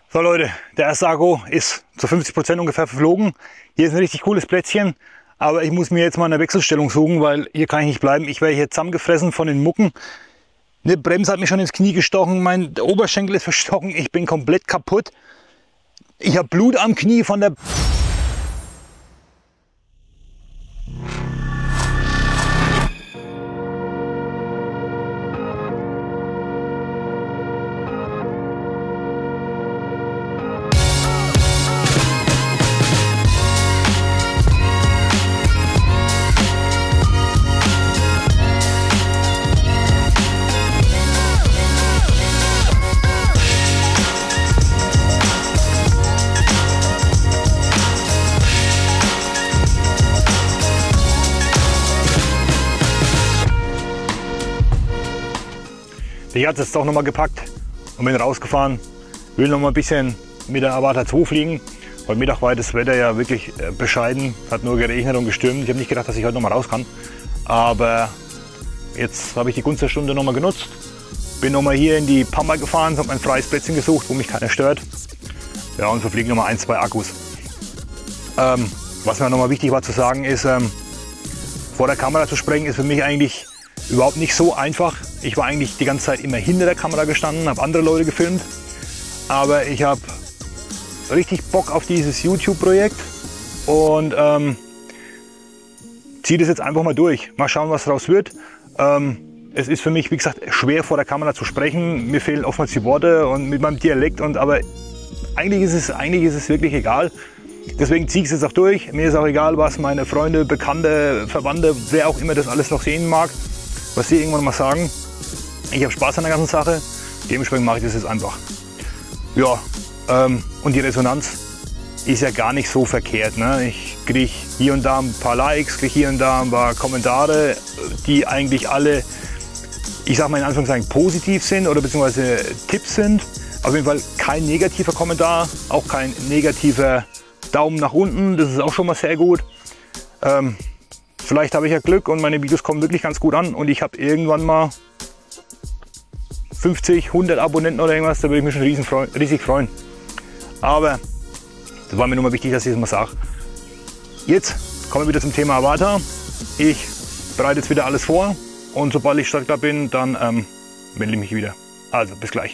So Leute, der erste Akku ist zu 50% ungefähr verflogen. Hier ist ein richtig cooles Plätzchen, aber ich muss mir jetzt mal eine Wechselstellung suchen, weil hier kann ich nicht bleiben. Ich werde hier zusammengefressen von den Mucken. Eine Bremse hat mich schon ins Knie gestochen, mein Oberschenkel ist verstochen, ich bin komplett kaputt. Ich habe Blut am Knie von der... Ich hatte es jetzt doch noch mal gepackt und bin rausgefahren. Will noch mal ein bisschen mit der Avata 2 fliegen. Heute Mittag war das Wetter ja wirklich bescheiden. Hat nur geregnet und gestürmt. Ich habe nicht gedacht, dass ich heute noch mal raus kann. Aber jetzt habe ich die Gunst der Stunde noch mal genutzt. Bin noch mal hier in die Pampa gefahren, habe ein freies Plätzchen gesucht, wo mich keiner stört. Ja, und verfliegen noch mal 1, 2 Akkus. Was mir noch mal wichtig war zu sagen ist, vor der Kamera zu sprechen ist für mich eigentlich überhaupt nicht so einfach. Ich war eigentlich die ganze Zeit immer hinter der Kamera gestanden, habe andere Leute gefilmt. Aber ich habe richtig Bock auf dieses YouTube-Projekt und ziehe das jetzt einfach mal durch. Mal schauen, was daraus wird. Es ist für mich, wie gesagt, schwer vor der Kamera zu sprechen. Mir fehlen oftmals die Worte und mit meinem Dialekt. Aber eigentlich ist es wirklich egal. Deswegen ziehe ich es jetzt auch durch. Mir ist auch egal, was meine Freunde, Bekannte, Verwandte, wer auch immer das alles noch sehen mag, was sie irgendwann mal sagen. Ich habe Spaß an der ganzen Sache, dementsprechend mache ich das jetzt einfach. Ja, und die Resonanz ist ja gar nicht so verkehrt. Ne? Ich kriege hier und da ein paar Likes, kriege hier und da ein paar Kommentare, die eigentlich alle, ich sage mal in Anführungszeichen, positiv sind oder beziehungsweise Tipps sind. Auf jeden Fall kein negativer Kommentar, auch kein negativer Daumen nach unten, das ist auch schon mal sehr gut. Vielleicht habe ich ja Glück und meine Videos kommen wirklich ganz gut an und ich habe irgendwann mal 50, 100 Abonnenten oder irgendwas, da würde ich mich schon riesig freuen. Aber das war mir nur mal wichtig, dass ich das mal sage. Jetzt kommen wir wieder zum Thema Avata. Ich bereite jetzt wieder alles vor und sobald ich startklar bin, dann melde ich mich wieder. Also bis gleich.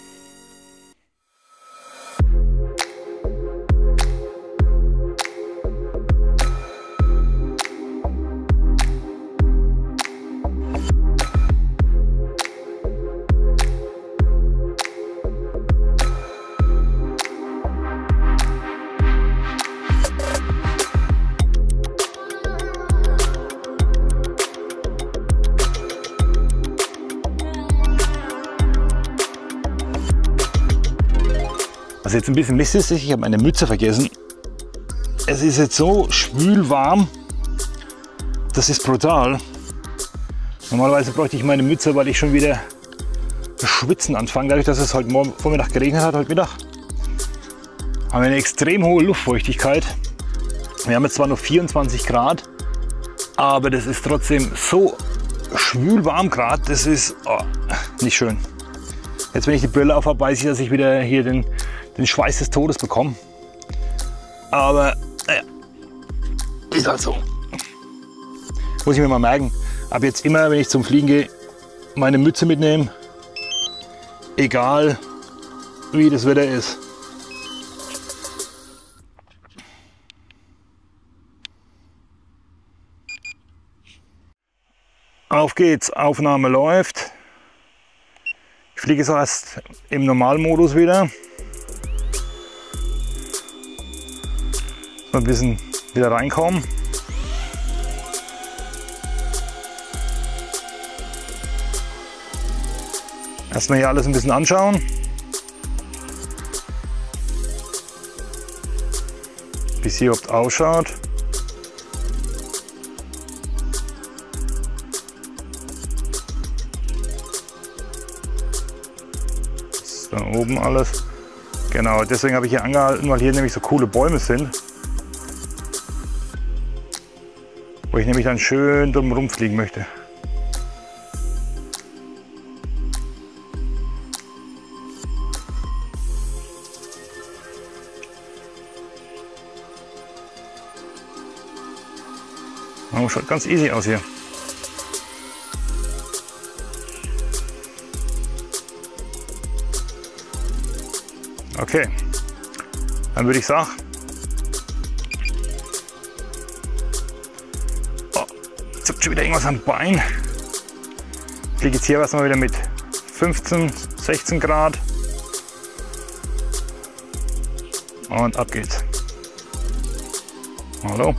Was jetzt ein bisschen Mist ist, ich habe meine Mütze vergessen. Es ist jetzt so schwül warm, das ist brutal. Normalerweise bräuchte ich meine Mütze, weil ich schon wieder schwitzen anfange. Dadurch, dass es heute Vormittag geregnet hat, heute Mittag, haben wir eine extrem hohe Luftfeuchtigkeit. Wir haben jetzt zwar noch 24 Grad, aber das ist trotzdem so schwül warm gerade, das ist nicht schön. Jetzt, wenn ich die Brille auf habe, weiß ich, dass ich wieder hier den Schweiß des Todes bekommen. Aber naja, ist halt so. Muss ich mir mal merken. Ab jetzt immer, wenn ich zum Fliegen gehe, meine Mütze mitnehmen. Egal wie das Wetter ist. Auf geht's, Aufnahme läuft. Ich fliege jetzt erst im Normalmodus wieder. Mal ein bisschen wieder reinkommen. Erstmal hier alles ein bisschen anschauen. Wie es hier überhaupt ausschaut. Da oben alles. Genau, deswegen habe ich hier angehalten, weil hier nämlich so coole Bäume sind. Wo ich nämlich dann schön drum rumfliegen möchte. Oh, schaut ganz easy aus hier. Okay, dann würde ich sagen, oh, jetzt habt ihr schon wieder irgendwas am Bein. Ich liege jetzt hier erstmal wieder mit 15, 16 Grad und ab geht's. Hallo.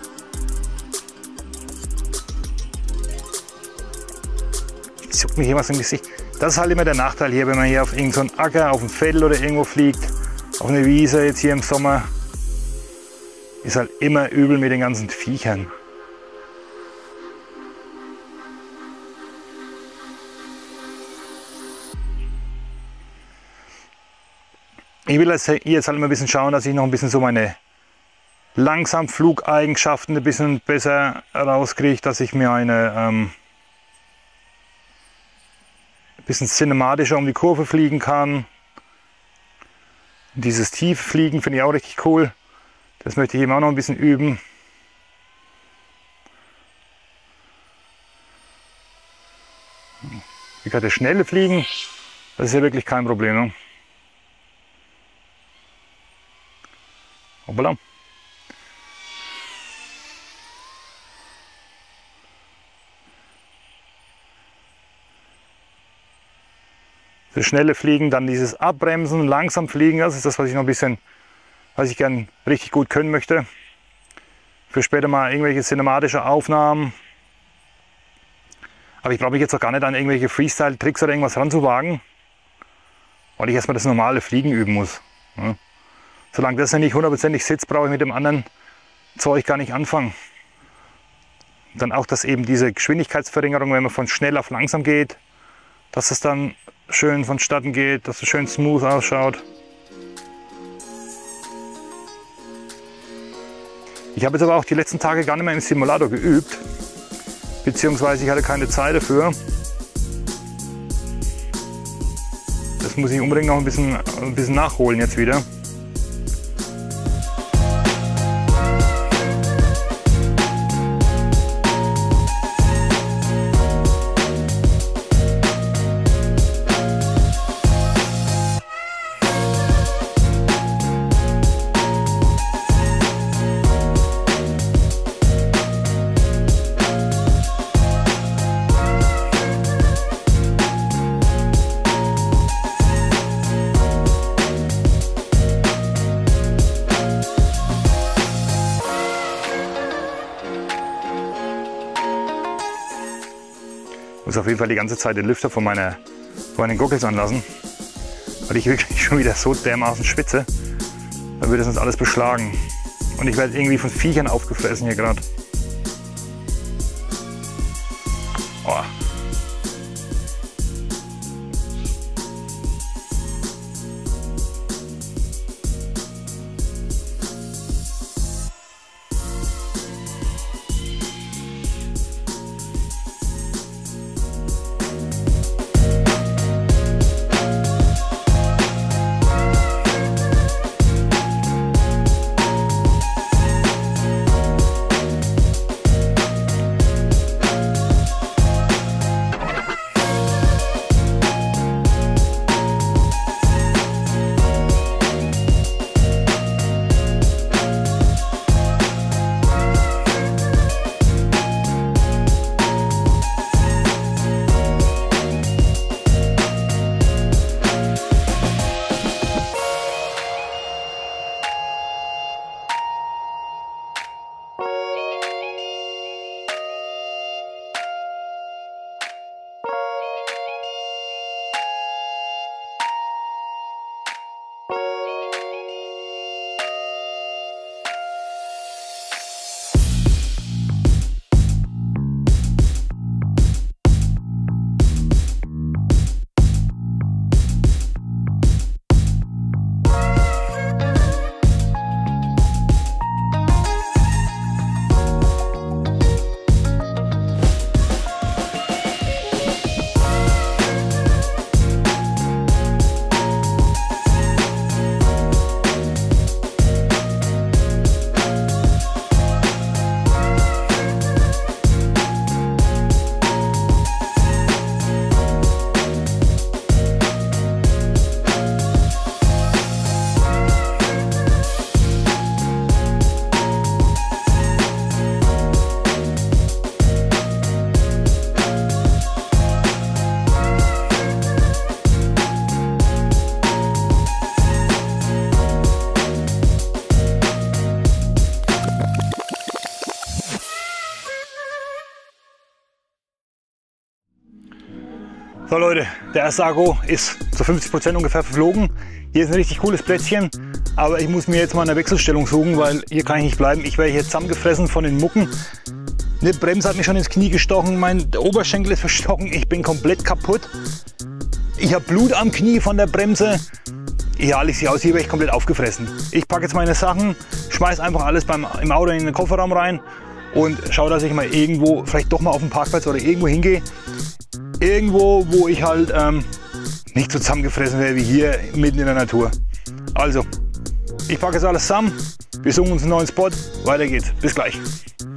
Jetzt juckt mich hier was im Gesicht. Das ist halt immer der Nachteil hier, wenn man hier auf irgendeinen Acker, auf dem Feld oder irgendwo fliegt, auf eine Wiese jetzt hier im Sommer, ist halt immer übel mit den ganzen Viechern. Ich will jetzt halt mal ein bisschen schauen, dass ich noch ein bisschen so meine Langsamflugeigenschaften ein bisschen besser rauskriege, dass ich mir ein bisschen cinematischer um die Kurve fliegen kann. Dieses tiefe Fliegen finde ich auch richtig cool. Das möchte ich eben auch noch ein bisschen üben. Wie gesagt, das schnelle Fliegen, das ist ja wirklich kein Problem. Ne? Hoppala. Das schnelle Fliegen, dann dieses Abbremsen, langsam fliegen, das ist das, was ich noch ein bisschen, was ich gern richtig gut können möchte. Für später mal irgendwelche cinematische Aufnahmen. Aber ich brauche mich jetzt auch gar nicht an irgendwelche Freestyle-Tricks oder irgendwas ranzuwagen, weil ich erstmal das normale Fliegen üben muss. Ja. Solange das ja nicht hundertprozentig sitzt, brauche ich mit dem anderen Zeug gar nicht anfangen. Dann auch, dass eben diese Geschwindigkeitsverringerung, wenn man von schnell auf langsam geht, dass es dann schön vonstatten geht, dass es schön smooth ausschaut. Ich habe jetzt aber auch die letzten Tage gar nicht mehr im Simulator geübt, beziehungsweise ich hatte keine Zeit dafür. Das muss ich unbedingt noch ein bisschen nachholen jetzt wieder. Ich muss auf jeden Fall die ganze Zeit den Lüfter von meinen Goggles anlassen, weil ich wirklich schon wieder so dermaßen schwitze. Da würde es uns alles beschlagen. Und ich werde irgendwie von Viechern aufgefressen hier gerade. Oh. So Leute, der erste Akku ist zu 50% ungefähr verflogen. Hier ist ein richtig cooles Plätzchen, aber ich muss mir jetzt mal eine Wechselstellung suchen, weil hier kann ich nicht bleiben. Ich werde hier zusammengefressen von den Mucken. Eine Bremse hat mich schon ins Knie gestochen, mein Oberschenkel ist verstochen, ich bin komplett kaputt. Ich habe Blut am Knie von der Bremse. Ja, alles sieht aus, hier werde ich komplett aufgefressen. Ich packe jetzt meine Sachen, schmeiß einfach alles im Auto in den Kofferraum rein und schaue, dass ich mal irgendwo, vielleicht doch mal auf den Parkplatz oder irgendwo hingehe. Irgendwo, wo ich halt nicht so zusammengefressen werde wie hier mitten in der Natur. Also, ich packe jetzt alles zusammen, wir suchen uns einen neuen Spot, weiter geht's. Bis gleich.